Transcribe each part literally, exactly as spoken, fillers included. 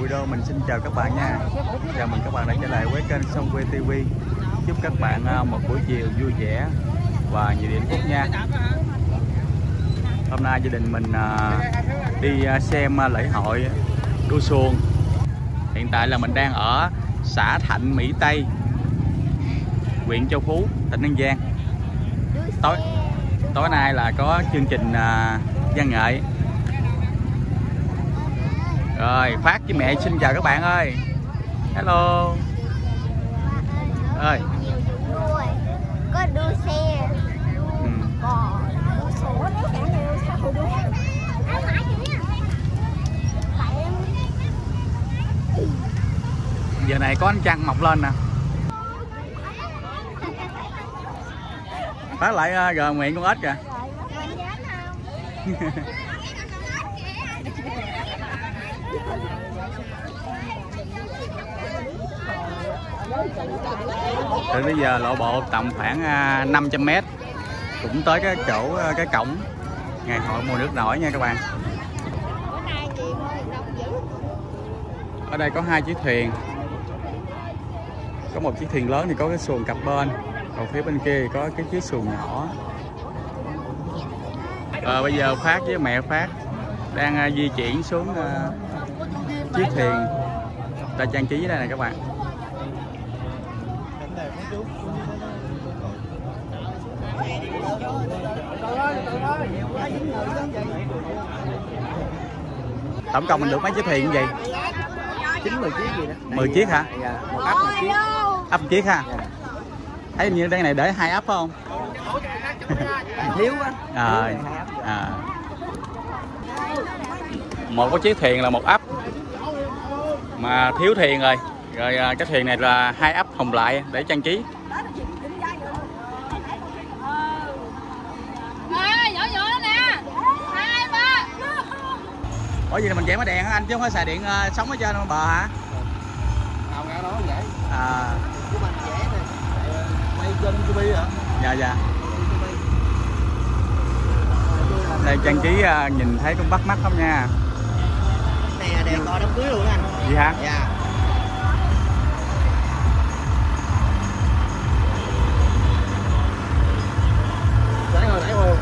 Đô mình xin chào các bạn nha. Chào mừng các bạn đã trở lại với kênh Sông Quê ti vi. Chúc các bạn một buổi chiều vui vẻ và nhiều hạnh phúc nha. Hôm nay gia đình mình đi xem lễ hội đua xuồng. Hiện tại là mình đang ở xã Thạnh Mỹ Tây, huyện Châu Phú, tỉnh An Giang. Tối tối nay là có chương trình văn nghệ. Rồi Phát với mẹ xin chào các bạn ơi. Hello ơi. Có đua xe, đua bò, đua sổ, nếu cả nhà sao không đua? Giờ này có ánh trăng mọc lên nè. Phát lại gờ miệng con ếch kìa. Từ bây giờ lộ bộ tầm khoảng năm trăm mét cũng tới cái chỗ cái cổng ngày hội mùa nước nổi nha các bạn. Ở đây có hai chiếc thuyền, có một chiếc thuyền lớn thì có cái xuồng cặp bên, còn phía bên kia có cái chiếc xuồng nhỏ. À, bây giờ Phát với mẹ Phát đang uh, di chuyển xuống uh, chiếc thuyền ta trang trí đây này các bạn. Tổng cộng mình được mấy chiếc thuyền như vậy? chín mười chiếc gì đó. mười chiếc hả? Dạ, một ấp một chiếc. Ấp một chiếc ha? Dạ. Thấy như đây này để hai ấp phải không? Thiếu á. À, à. Một cái chiếc thuyền là một ấp mà thiếu thuyền rồi. Rồi cái thuyền này là hai ấp hồng lại để trang trí. Ủa gì là mình chạy máy đèn hả anh chứ không phải xài điện uh, sống ở trên bờ hả? Nào ra đó vậy. À. Của mình vẽ này. Quay trên ti vi hả? Dạ dạ. Đây trang trí uh, nhìn thấy cũng bắt mắt không nha. Này là đèn coi đám cưới luôn anh. Gì hả? Dạ. Đấy rồi, đấy rồi.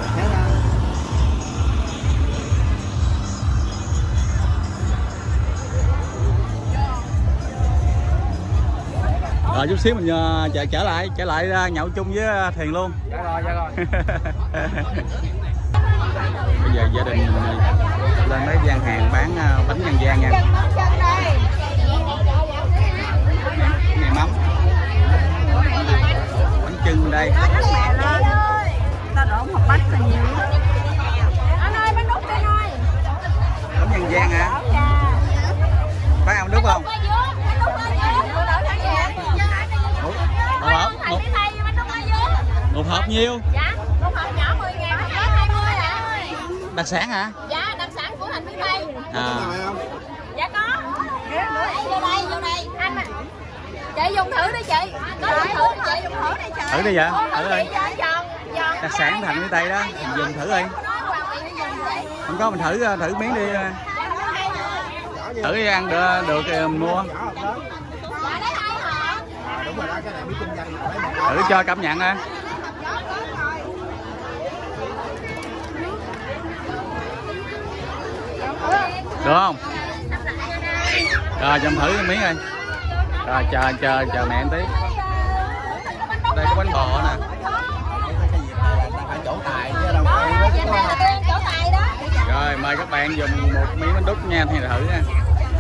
Rồi chút xíu mình uh, trở, trở lại trở lại uh, nhậu chung với thuyền luôn. Dạ rồi, dạ rồi. Bây giờ gia đình mình lên mấy gian hàng bán uh, bánh dân gian nha. Này mắm, bánh chưng đây. Ta đổ một bánh là nhiều. Anh ơi, bánh đúc đây ơi. Bánh dân gian hả? Phải ăn đúc không? Một hộp, một, một hộp nhiêu? Dạ, một hộp nhỏ mười ngàn, một gói hai mươi ạ. Đặc sản hả? Dạ, đặc sản của Thạnh Mỹ Tây. À. Dạ có. Vô đây, vô đây. Anh à. Chị dùng thử đi chị. Có dùng thử đi chị, dùng thử đi chị. Thử đi vậy? Thử đi. Đặc sản Thạnh Mỹ Tây đó, mình dùng thử đi. Không có mình thử thử miếng đi. Thử đi ăn được, được thì mình mua. Thử cho cảm nhận á. Được không? Rồi cho mình thử miếng đi. Rồi chờ chờ chờ mẹ một tí. Đây có bánh bò nè. Rồi mời các bạn dùng một miếng bánh đúc nha thì thử nha.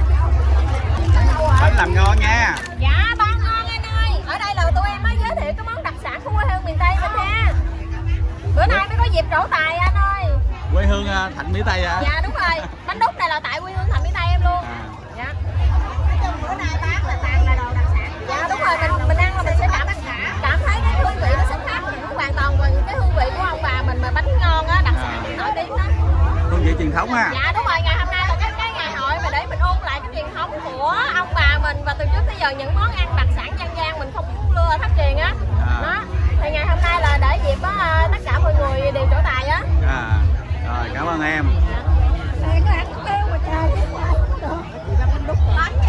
Bánh làm ngon nha. Dạ bán ngon anh ơi. Ở đây là tụi em mới giới thiệu cái món đặc sản của quê hương miền Tây mình ha. Bữa nay mới có dịp trổ tài anh ơi. Quê hương Thạnh Mỹ Tây à? Dạ đúng rồi. Bánh đúc này là tại quê hương Thạnh Mỹ Tây em luôn. À. Dạ. Bữa nay bán là toàn là đồ đặc sản. Dạ đúng rồi, mình mình ăn là mình sẽ cảm cảm thấy cái hương vị nó sẽ khác hoàn toàn với cái hương vị của ông bà mình, mà bánh ngon á, đặc sản à. Nổi tiếng đó. Hương vị truyền thống ha. Dạ đúng rồi, ngày hôm nay là cái cái ngày hội mà để mình ôn lại cái truyền thống của ông bà mình, và từ trước tới giờ những món ăn đặc sản dân gian mình không lừa thất truyền á. À. Đó. Thì ngày hôm nay là để dịp á, tất cả mọi người đều trổ tài á. À. Rồi cảm ơn em. Dạ. Đây có ăn kêu mà trời. Bánh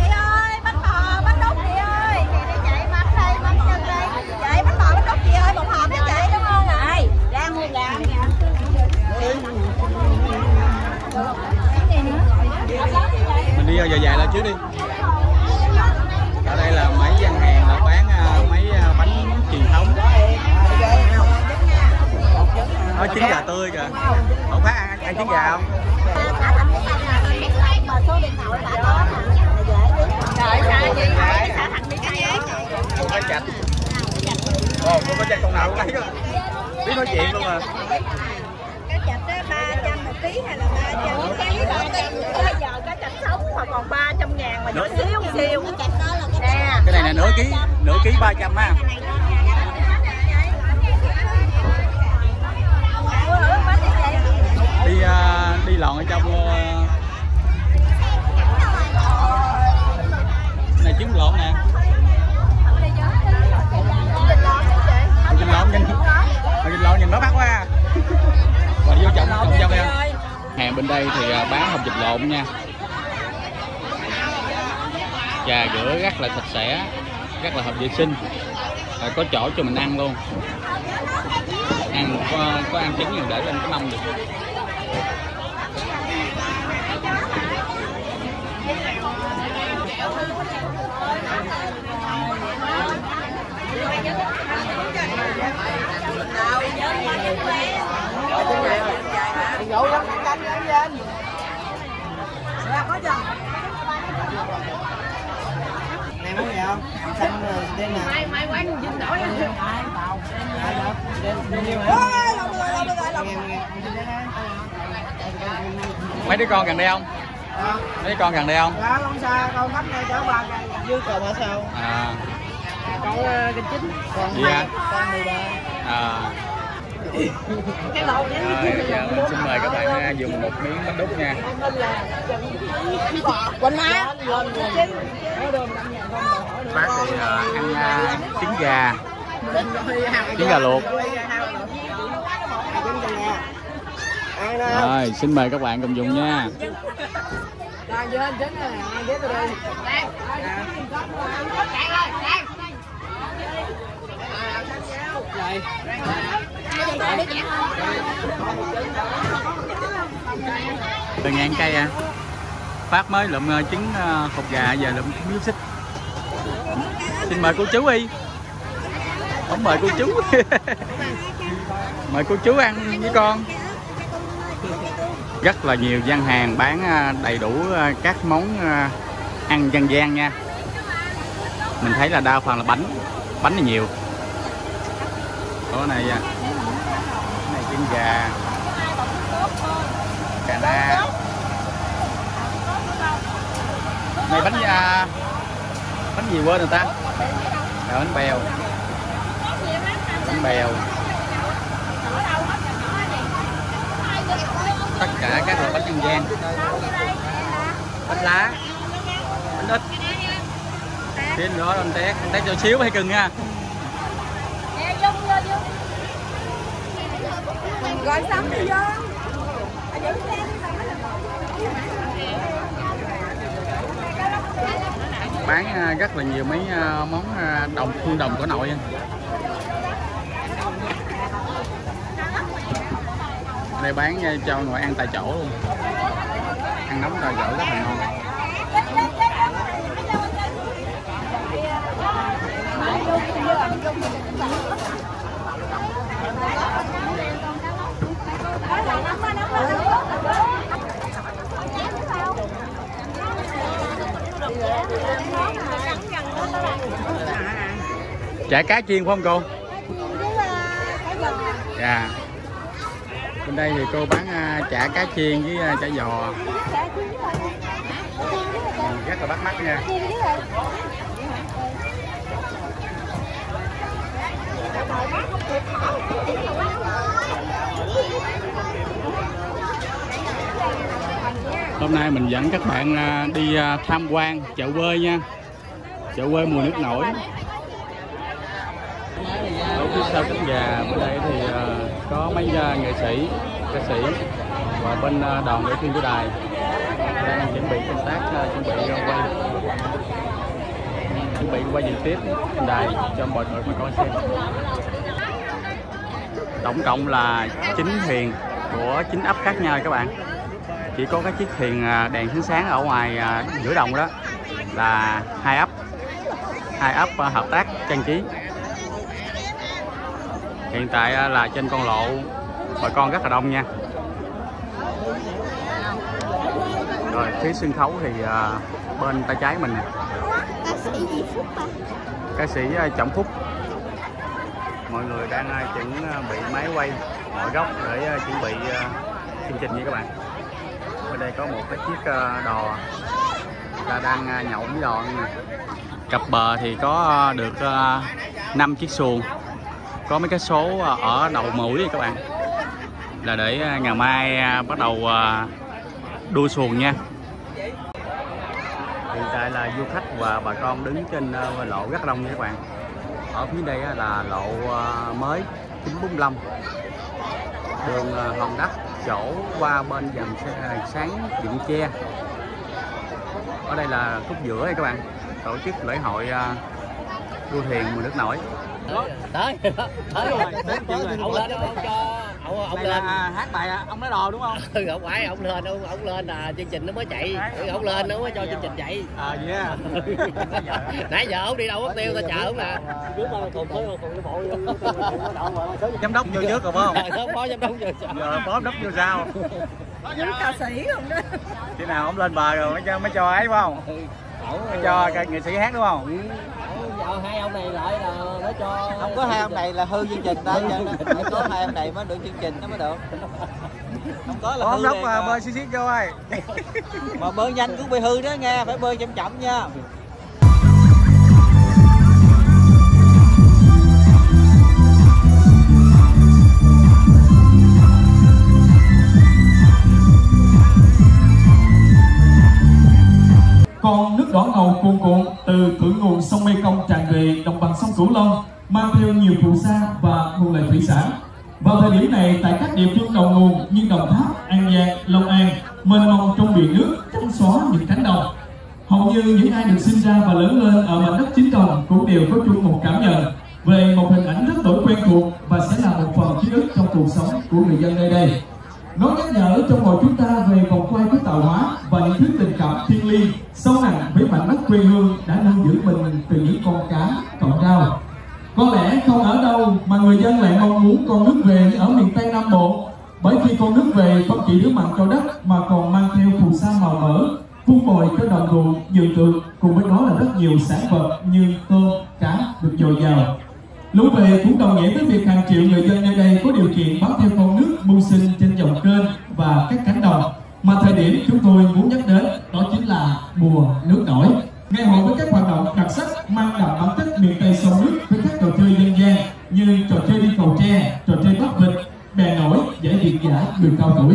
dài dài lên trước đi. Ở đây là mấy gian hàng là bán uh, mấy uh, bánh truyền thống. Có trứng gà tươi kìa. Không phải ăn, ăn trứng gà không? Trời sao vậy? Xã Thành Mỹ Tây á. Cô có chạch. Ồ, cô có chạch con nào cũng lấy đó. Biết nói chuyện luôn à. Cá chạch á ba trăm một ký hay là ba trăm? Bây giờ cá chạch sống mà còn ba trăm ngàn mà nhỏ xíu xíu. Nè. Cái này là nửa ký, nửa ký ba trăm á. Đi uh, đi lòn ở trong uh... này trứng lộn nè. Trứng lộn nhìn, trứng lộn nhìn nó bắt quá. Và vô trọng trọng trong nha. Hàng bên đây thì bán hộp vịt lộn nha. Trà rửa rất là sạch sẽ, rất là hợp vệ sinh. Và có chỗ cho mình ăn luôn. Ăn có, có ăn trứng nhiều để lên cái mông được. Này món gì không? Xanh đen nè. Mai mai quán dính nổi. Mấy đứa con gần đây không? À. Mấy đứa con gần đây không? Dạ, con xa, con bánh này chở ba dưới cầu ở sau. À. Con uh, kênh chín. Con Gì hả? Con mười ba. À. Cái lộn nhá. Rồi, giờ mình xin mời các bạn uh, dùng một miếng bánh đúc nha. Quỳnh má. Bác thì uh, ăn uh, trứng gà, trứng gà luộc. Rồi, xin mời các bạn cùng dùng nha. Từ ngàn cây à. Phát mới lụm trứng uh, hột gà, giờ lụm trứng nước xích. Xin mời cô chú đi. Không mời cô chú. Mời cô chú ăn với con. Rất là nhiều gian hàng bán đầy đủ các món ăn dân gian nha. Mình thấy là đa phần là bánh. Bánh này nhiều. Có này cái này trứng gà, cà na. Này bánh à, bánh gì quên người ta. Rồi, bánh bèo. Bánh bèo. Tất cả các loại bánh dân gian. Bánh lá, bánh ít. Thêm nữa anh tét, anh tét cho xíu hay cưng nha. Gọi xong đi vô. Bán rất là nhiều mấy món đồng phương đồng của nội. Đây bán cho ngồi ăn tại chỗ luôn. Ăn nóng rồi gỡ rất là ngon. Chả cá chiên phải không cô? Dạ. Bên đây thì cô bán chả cá chiên với chả giò. Rất là bắt mắt nha. Hôm nay mình dẫn các bạn đi tham quan chợ quê nha. Chợ quê mùa nước nổi. Ở phía sau cánh gà bên đây thì có mấy nghệ sĩ, ca sĩ và bên đoàn nghệ viên của đài đang chuẩn bị công tác chuẩn bị quay chuẩn bị quay trực tiếp trên đài cho mọi người mà coi xem. Tổng cộng là chín thuyền của chín ấp khác nhau các bạn. chỉ có cái chiếc thuyền đèn sáng sáng ở ngoài giữa đồng đó là hai ấp hai ấp hợp tác trang trí. Hiện tại là trên con lộ bà con rất là đông nha. Rồi phía sân khấu thì bên tay trái mình nè, ca sĩ gì Phúc à? Ca sĩ Trọng Phúc. Mọi người đang chuẩn bị máy quay mọi góc để chuẩn bị chương trình nha các bạn. Ở đây có một cái chiếc đò ta đang nhậu với đò nha. Cặp bờ thì có được năm chiếc xuồng, có mấy cái số ở đầu mũi các bạn, là để ngày mai bắt đầu đua xuồng nha. Hiện tại là du khách và bà con đứng trên lộ rất đông nha các bạn. Ở phía đây là lộ mới chín bốn lăm, đường Hòn Đất chỗ qua bên dầm sáng dựng tre. Ở đây là khúc giữa đây các bạn, tổ chức lễ hội đua thuyền mùa nước nổi. Tới tới rồi, ông lên ông cho ông ông lên hát bài ông nói đò đúng không? Ừ, không phải ông lên ông ông lên là chương trình nó mới chạy. Ừ, ông lên nó mới cho chương trình chạy. À yeah. Nãy giờ ông đi đâu mất tiêu ta chờ ông nè. Giám đốc vô trước rồi phải không? Không có giám đốc vô sao? Giờ phó giám đốc vô sao? Giống ca sĩ không đó. Khi nào ông lên bờ rồi mới cho mới cho ấy phải không? Mới cho nghệ sĩ hát đúng không? Giờ hai ông này lại là nó cho không có hai ông này là hư chương trình đó, phải có hai ông này mới được chương trình nó mới được. Không có là hư. Giám đốc mà bơi xí xí vô ơi. Mà bơi nhanh cũng bị hư đó nghe, phải bơi chậm chậm nha. Con nước đỏ ngầu cuồn cuộn từ thượng nguồn sông Mekong tràn về đồng bằng sông Cửu Long, mang theo nhiều phù sa và nguồn lợi thủy sản. Vào thời điểm này, tại các địa phương đầu nguồn như Đồng Tháp, An Giang, Long An, mênh mông trong biển nước trắng xóa những cánh đồng. Hầu như những ai được sinh ra và lớn lên ở mảnh đất Chín Đồng cũng đều có chung một cảm nhận về một hình ảnh rất đổi quen thuộc và sẽ là một phần ký ức trong cuộc sống của người dân nơi đây. Nó nhắc nhở trong mọi chúng ta về vòng quay của tạo hóa và những thứ tình cảm thiêng liêng sâu nặng với mảnh đất quê hương đã nuôi dưỡng mình từ những con cá cọng rau. Có lẽ không ở đâu mà người dân lại mong muốn con nước về như ở miền Tây Nam Bộ, bởi khi con nước về không chỉ đứa mặn cho đất mà còn mang theo phù sa màu mỡ, phun bồi cho đồng ruộng, vườn tược, cùng với đó là rất nhiều sản vật như tôm, cá được dồi dào. Lũ về cũng đồng nghĩa với việc hàng triệu người dân nơi đây có điều kiện bám theo con nước mưu sinh trên dòng kênh và các cánh đồng. Mà thời điểm chúng tôi muốn nhắc đến đó chính là mùa nước nổi. Ngày hội với các hoạt động đặc sắc mang đậm bản chất miền Tây sông nước với các trò chơi dân gian như trò chơi đi cầu tre, trò chơi bắt vịt, bè nổi, giải việt giải người cao tuổi.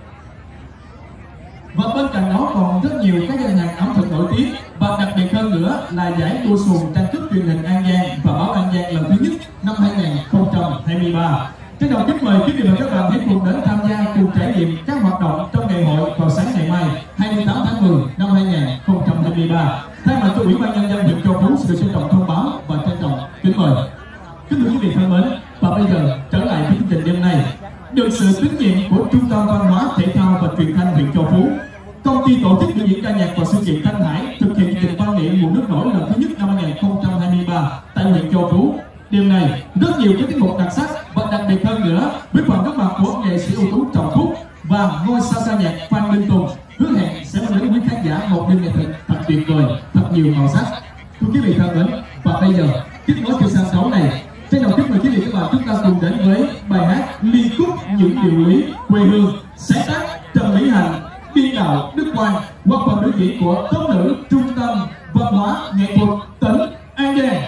Và bên cạnh đó còn rất nhiều các gian hàng ẩm thực nổi tiếng, và đặc biệt hơn nữa là giải đua xuồng trang sức truyền hình An Giang và báo An Giang lần thứ nhất năm hai nghìn không trăm hai mươi ba. Trên đầu kính mời quý vị và các bạn hãy cùng đến tham gia cùng trải nghiệm các hoạt động trong ngày hội vào sáng ngày mai hai mươi tám tháng mười năm hai nghìn không trăm hai mươi ba. Thay mặt cho Ủy ban Nhân dân huyện Châu Phú xin được trân trọng thông báo và trân trọng kính mời. Kính thưa quý vị thân mến, và bây giờ trở lại với chương trình đêm nay. Được sự tín nhiệm của Trung tâm Văn hóa Thể thao và Truyền thanh huyện Châu Phú, công ty tổ chức biểu diễn ca nhạc và sự kiện Thanh Hải thực hiện chương trình văn nghệ mùa nước nổi lần thứ nhất năm hai nghìn không trăm hai mươi ba tại huyện Châu Phú. Đêm này rất nhiều các tiết mục đặc sắc, và đặc biệt hơn nữa với phần góp mặt của nghệ sĩ ưu tú Trọng Phúc và ngôi sao ca nhạc Phan Minh Tùng hứa hẹn sẽ mang đến quý khán giả một đêm nghệ thuật thật tuyệt vời, thật nhiều màu sắc. Thưa quý vị thân mến, và bây giờ tiếp nối cho sân khấu này, trên đầu kính mời quý vị các bạn chúng ta cùng đến với bài hát Liên Cúc Những Điều Lý Quê Hương, sáng tác Trần Mỹ Hạnh, biên đạo Đức Quang, qua phần biểu diễn của tốp nữ Trung tâm Văn hóa Nghệ thuật tỉnh An Giang.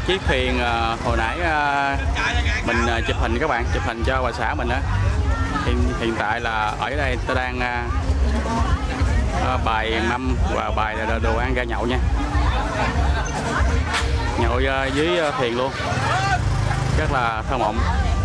chiếc thuyền uh, hồi nãy uh, mình uh, chụp hình các bạn, chụp hình cho bà xã mình đó. Hiện, hiện tại là ở đây tôi đang uh, uh, bài mâm và bài đồ ăn ra nhậu nha. Nhậu uh, dưới uh, thuyền luôn, rất là thơ mộng.